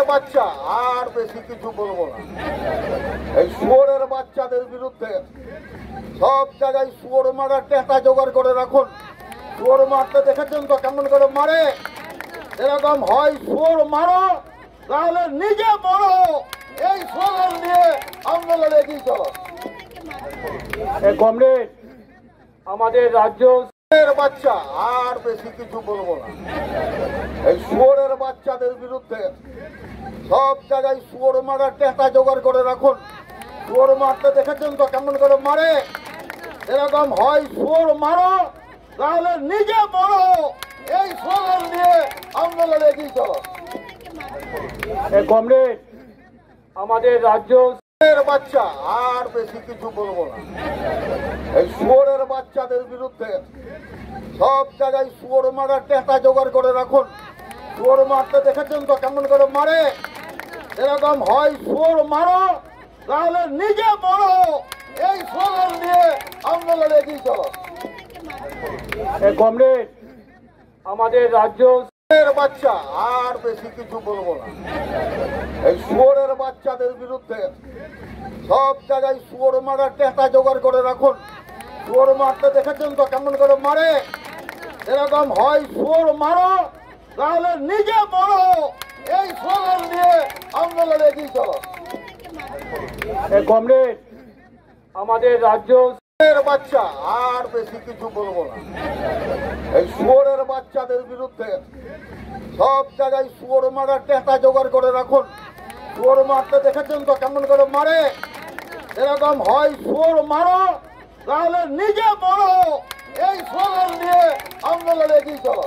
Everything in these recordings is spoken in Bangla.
বাচ্চা আর বেশি কিছু বলবো না। এই শুয়োরের বাচ্চাদের বিরুদ্ধে সব জায়গায় শুয়োর মারার টেটা জোগাড় করে রাখুন। শুয়োর মারতে দেখেছেন তো কেমন করে মারে? এরকম হয় শুয়োর মারো তাহলে নিজে মরো, এই স্লোগান নিয়ে আন্দোলন এগিয়ে চলো। কমরেড, আমাদের রাজ্য বাচ্চা আর বেশি কিছু বলবো না। এই শুয়োরের বাচ্চাদের বিরুদ্ধে সব জায়গায় শুয়োর মারার টেটা জোগাড় করে রাখুন। শুয়োর মারতে দেখেছেন তো কেমন করে মারে? এরকম হয় শুয়োর মারো তাহলে নিজে মরো, এই স্লোগান নিয়ে আন্দোলন এগিয়ে চলো। কমরেড, আমাদের রাজ্য বাচ্চা আর বেশি কিছু বলবো না। এই শুয়োরের বাচ্চাদের বিরুদ্ধে সব জায়গায় শুয়োর মারার টেটা জোগাড় করে রাখুন। শুয়োর মারতে দেখেছেন তো কেমন করে মারে? এরকম হয় শুয়োর মারো তাহলে নিজে মরো, এই স্লোগান নিয়ে আন্দোলন এগিয়ে চলো। কমরেড, আমাদের রাজ্য বাচ্চা আর বেশি কিছু বলবো না। এই শুয়োরের বাচ্চাদের বিরুদ্ধে সব জায়গায় শুয়োর মারার টেটা জোগাড় করে রাখুন। শুয়োর মারতে দেখেছেন তো কেমন করে মারে? এরকম হয় শুয়োর মারো তাহলে নিজে মরো, এই স্লোগান নিয়ে আন্দোলন এগিয়ে চলো। কমরেড, আমাদের রাজ্য বাচ্চা আর বেশি কিছু বলবো না। এই শুয়োরের বাচ্চাদের বিরুদ্ধে সব জায়গায় শুয়োর মারার টেটা জোগাড় করে রাখুন। শুয়োর মারতে দেখেছেন তো কেমন করে মারে? এরকম হয় শুয়োর মারো তাহলে নিজে মরো, এই স্লোগান নিয়ে আন্দোলন এগিয়ে চলো।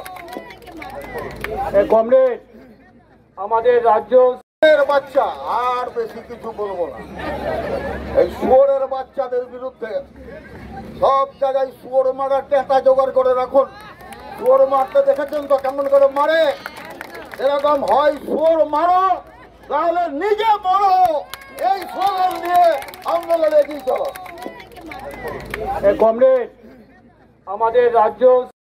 কমরেড, আমাদের রাজ্য বাচ্চা আর বেশি কিছু বলবো না। এই শুয়োরের বাচ্চাদের বিরুদ্ধে সব জায়গায় শুয়োর মারার টেটা জোগাড় করে রাখুন। শুয়োর মারতে দেখেছেন তো কেমন করে মারে? এরকম হয় শুয়োর মারো তাহলে নিজে মরো, এই স্লোগান নিয়ে আন্দোলন এগিয়ে চলো। কমরেড, আমাদের রাজ্য